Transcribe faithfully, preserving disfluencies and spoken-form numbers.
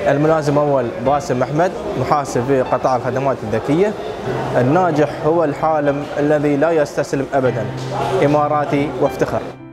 الملازم أول باسم أحمد، محاسب في قطاع الخدمات الذكية. الناجح هو الحالم الذي لا يستسلم أبدا. إماراتي وافتخر.